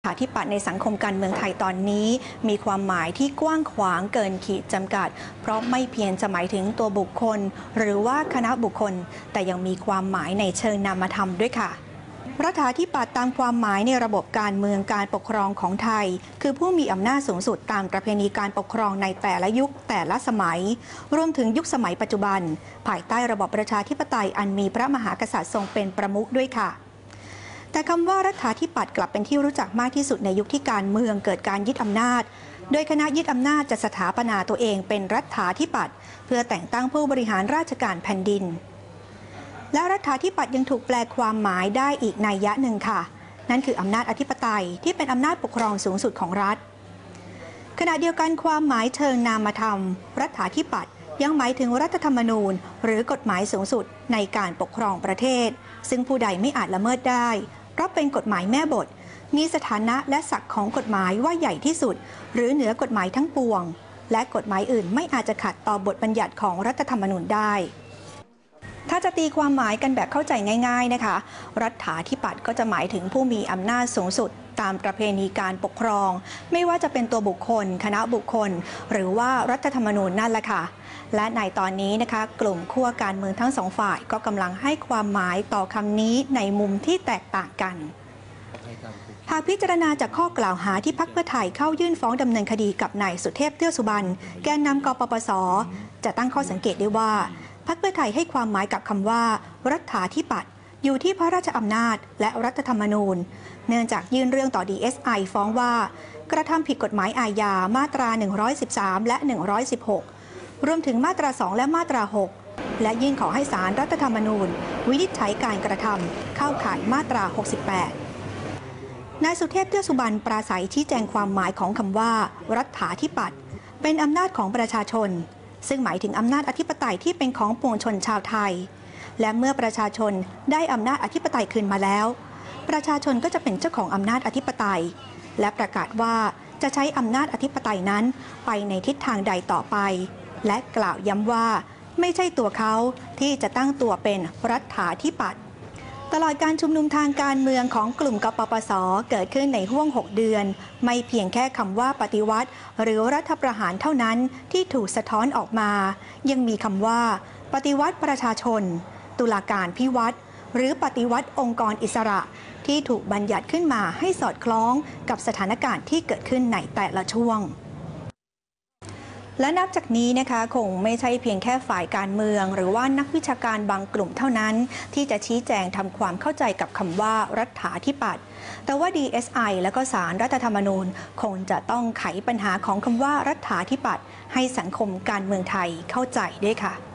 ประชาธิปัตย์ในสังคมการเมืองไทยตอนนี้มีความหมายที่กว้างขวางเกินขีดจำกัดเพราะไม่เพียงจะหมายถึงตัวบุคคลหรือว่าคณะบุคคลแต่ยังมีความหมายในเชิงนามธรรมด้วยค่ะรัฐาธิปัตย์ตามความหมายในระบบการเมืองการปกครองของไทยคือผู้มีอำนาจสูงสุดตามประเพณีการปกครองในแต่ละยุคแต่ละสมัยรวมถึงยุคสมัยปัจจุบันภายใต้ระบอบประชาธิปไตยอันมีพระมหากษัตริย์ทรงเป็นประมุขด้วยค่ะแต่คำว่ารัฐาธิปัตย์กลับเป็นที่รู้จักมากที่สุดในยุคที่การเมืองเกิดการยึดอำนาจโดยคณะยึดอำนาจจะสถาปนาตัวเองเป็นรัฐาธิปัตย์เพื่อแต่งตั้งผู้บริหารราชการแผ่นดินและรัฐาธิปัตย์ยังถูกแปลความหมายได้อีกนัยยะหนึ่งค่ะนั่นคืออำนาจอธิปไตยที่เป็นอำนาจปกครองสูงสุดของรัฐขณะเดียวกันความหมายเชิงนามธรรมรัฐาธิปัตย์ยังหมายถึงรัฐธรรมนูญหรือกฎหมายสูงสุดในการปกครองประเทศซึ่งผู้ใดไม่อาจละเมิดได้เพราะเป็นกฎหมายแม่บทมีสถานะและศักดิ์ของกฎหมายว่าใหญ่ที่สุดหรือเหนือกฎหมายทั้งปวงและกฎหมายอื่นไม่อาจจะขัดต่อบทบัญญัติของรัฐธรรมนูญได้ถ้าจะตีความหมายกันแบบเข้าใจง่ายๆนะคะรัฐาธิปัตย์ก็จะหมายถึงผู้มีอำนาจสูงสุดตามประเพณีการปกครองไม่ว่าจะเป็นตัวบุคคลคณะบุคคลหรือว่ารัฐธรรมนูญนั่นแหละค่ะและในตอนนี้นะคะกลุ่มขั้วการเมืองทั้งสองฝ่ายก็กำลังให้ความหมายต่อคำนี้ในมุมที่แตกต่างกันหากพิจารณาจากข้อกล่าวหาที่พรรคเพื่อไทยเข้ายื่นฟ้องดำเนินคดีกับนายสุเทพเทือกสุบรรณแกนนำกปปส.จะตั้งข้อสังเกตได้ว่าพรรคเพื่อไทยให้ความหมายกับคำว่ารัฐาธิปัตย์อยู่ที่พระราชอำนาจและรัฐธรรมนูญเนื่องจากยื่นเรื่องต่อ DSI ฟ้องว่ากระทำผิดกฎหมายอาญามาตรา113และ116รวมถึงมาตรา2และมาตรา6และยื่นขอให้ศาลรัฐธรรมนูญวินิจฉัยการกระทำเข้าข่ายมาตรา68นายสุเทพเทือกสุบรรณปราศัยชี้แจงความหมายของคำว่ารัฐาธิปัตย์เป็นอำนาจของประชาชนซึ่งหมายถึงอำนาจอธิปไตยที่เป็นของปวงชนชาวไทยและเมื่อประชาชนได้อำนาจอธิปไตยคืนมาแล้วประชาชนก็จะเป็นเจ้าของอำนาจอธิปไตยและประกาศว่าจะใช้อำนาจอธิปไตยนั้นไปในทิศทางใดต่อไปและกล่าวย้ำว่าไม่ใช่ตัวเขาที่จะตั้งตัวเป็นรัฐาธิปัตย์ตลอดการชุมนุมทางการเมืองของกลุ่มกปปส.เกิดขึ้นในห้วง6 เดือนไม่เพียงแค่คำว่าปฏิวัติหรือรัฐประหารเท่านั้นที่ถูกสะท้อนออกมายังมีคำว่าปฏิวัติประชาชนตุลาการพิวัตรหรือปฏิวัติองค์กรอิสระที่ถูกบัญญัติขึ้นมาให้สอดคล้องกับสถานการณ์ที่เกิดขึ้นในแต่ละช่วงและนับจากนี้นะคะคงไม่ใช่เพียงแค่ฝ่ายการเมืองหรือว่านักวิชาการบางกลุ่มเท่านั้นที่จะชี้แจงทำความเข้าใจกับคำว่ารัฐาธิปัตย์แต่ว่า DSI และก็ศาลรัฐธรรมนูญคงจะต้องไขปัญหาของคำว่ารัฐาธิปัตย์ให้สังคมการเมืองไทยเข้าใจด้วยค่ะ